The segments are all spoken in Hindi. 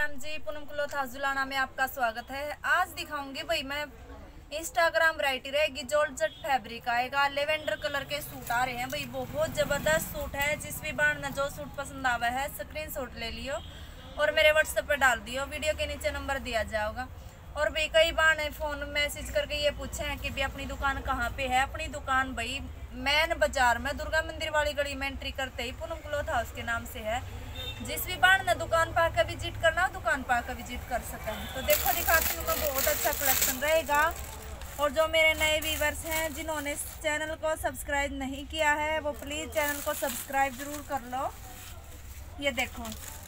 राम जी, पूनम क्लॉथ हाउस जुलाना में आपका स्वागत है। आज दिखाऊंगी भाई मैं इंस्टाग्राम वैरायटी रहेगी। जॉर्जेट फैब्रिक आएगा, लेवेंडर कलर के सूट आ रहे हैं भाई, बहुत जबरदस्त सूट है। जिस भी बार में जो सूट पसंद आवा है स्क्रीनशॉट ले लियो और मेरे व्हाट्सएप पे डाल दियो। वीडियो के नीचे नंबर दिया जाएगा। और भाई कई बार ने फोन मैसेज करके ये पूछे हैं कि भाई अपनी दुकान कहाँ पे है। अपनी दुकान भाई मैन बाजार में दुर्गा मंदिर वाली गली में एंट्री करते ही पूनम क्लॉथ हाउस के नाम से है। जिस भी बार ने दुकान पर आकर विजिट करना दुकान पर आकर विजिट कर सकते हैं। तो देखो दिखाती हूँ, बहुत अच्छा कलेक्शन रहेगा। और जो मेरे नए व्यूवर्स हैं जिन्होंने इस चैनल को सब्सक्राइब नहीं किया है वो प्लीज़ चैनल को सब्सक्राइब जरूर कर लो। ये देखो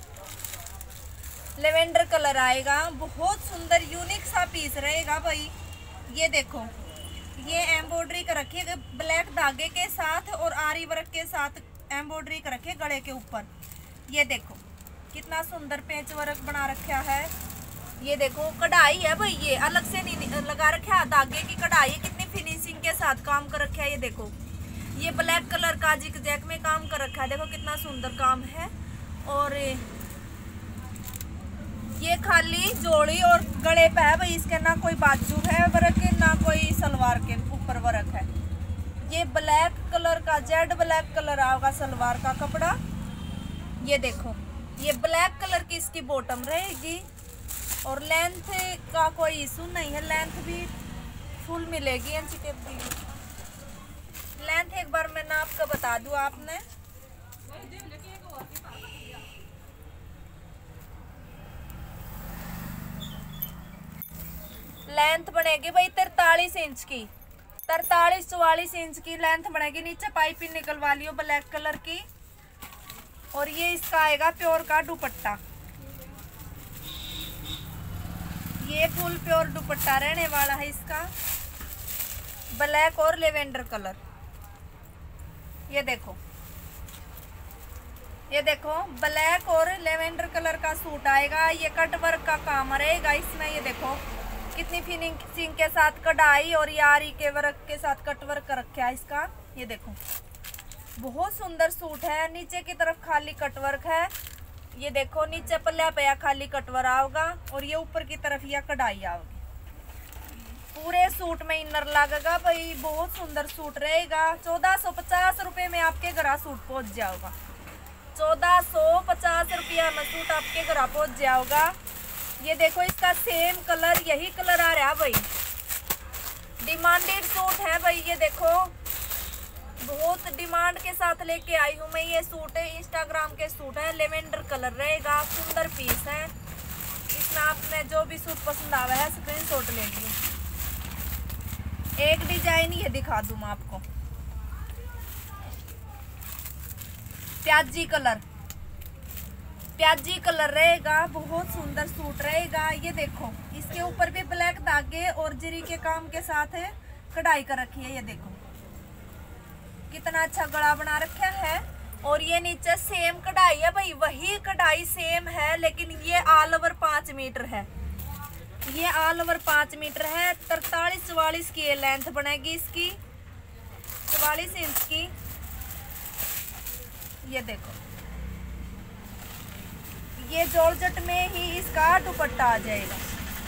लेवेंडर कलर आएगा, बहुत सुंदर यूनिक सा पीस रहेगा भाई। ये देखो ये एम्ब्रॉयडरी कर रखी है ब्लैक धागे के साथ और आरी वर्क के साथ एम्ब्रॉयडरी कर रखी है गले के ऊपर। ये देखो कितना सुंदर पेच वर्क बना रखा है। ये देखो कढ़ाई है भाई, ये अलग से नहीं लगा रखा है, धागे की कढ़ाई कितनी फिनिशिंग के साथ काम कर रखा है। ये देखो ये ब्लैक कलर का जिक जैक में काम कर रखा है, देखो कितना सुंदर काम है। और ये खाली जोड़ी और गले पे है भाई, इसके ना कोई बाजू है वर्क ना कोई सलवार के ऊपर वर्क है। ये ब्लैक कलर का जेड ब्लैक कलर आएगा सलवार का कपड़ा। ये देखो ये ब्लैक कलर की इसकी बॉटम रहेगी और लेंथ का कोई इशू नहीं है, लेंथ भी फुल मिलेगी। लेंथ एक बार मैं नाप का बता दूं आपने, लेंथ बनेगी भाई 43 इंच की, 43-44 इंच की लेंथ बनेगी। नीचे पाइपिंग निकलवा लियो ब्लैक कलर की। और ये इसका आएगा प्योर का दुपट्टा, ये फुल प्योर दुपट्टा रहने वाला है इसका, ब्लैक और लेवेंडर कलर। ये देखो ब्लैक और लेवेंडर कलर का सूट आएगा। ये कट वर्क का काम रहेगा इसमें। ये देखो कितनी फिनिशिंग के साथ कढ़ाई और यारी के वर्क के साथ कट वर्क कर रखा है इसका। ये देखो बहुत सुंदर सूट है। नीचे की तरफ खाली कटवर्क है। ये देखो नीचे पल्ला पे खाली कटवर आओगा और ये ऊपर की तरफ यह कढ़ाई आओगी। पूरे सूट में इनर लगेगा भाई, बहुत सुंदर सूट रहेगा। 1450 रुपये में आपके घर सूट पहुंच जाएगा। 1450 रुपया में सूट आपके घर पहुंच जाएगा। ये देखो इसका सेम कलर यही कलर आ रहा है भाई, डिमांडेड सूट है भाई। ये देखो बहुत डिमांड के साथ लेके आई हूँ मैं ये सूट है, इंस्टाग्राम के सूट है, लेवेंडर कलर रहेगा, सुंदर पीस है। इसमें आपने जो भी सूट पसंद आवा है स्क्रीनशॉट ले लीजिए। एक डिजाइन ये दिखा दूँ मैं आपको, प्याजी कलर रहेगा, बहुत सुंदर सूट रहेगा। ये देखो इसके ऊपर भी ब्लैक धागे और जरी के काम के साथ कढ़ाई कर रखी है। ये देखो कितना अच्छा गला बना रखा है। और ये नीचे सेम कढ़ाई है भाई, वही कढ़ाई सेम है, लेकिन ये ऑल ओवर 5 मीटर है। ये ऑल ओवर 5 मीटर है। 43-44 की ये लेंथ बनेगी इसकी, 44 इंच की। ये देखो ये जॉर्जेट में ही इसका दुपट्टा आ जाएगा।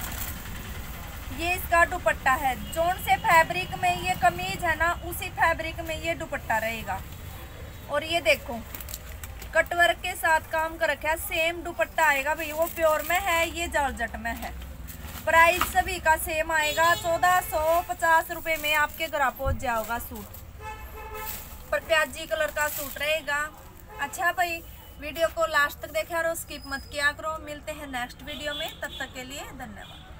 ये इसका दुपट्टा है, जोन से फैब्रिक में ये कमीज है ना उसी फैब्रिक में ये दुपट्टा रहेगा। और ये देखो कटवर्क के साथ काम कर रखा है, सेम दुपट्टा आएगा भाई, वो प्योर में है, ये जॉर्जेट में है। प्राइस सभी का सेम आएगा, 1450 रुपये में आपके घर पहुंच जाएगा सूट। पर प्याजी कलर का सूट रहेगा। अच्छा भाई वीडियो को लास्ट तक देखा और स्किप मत किया करो। मिलते हैं नेक्स्ट वीडियो में, तब तक के लिए धन्यवाद।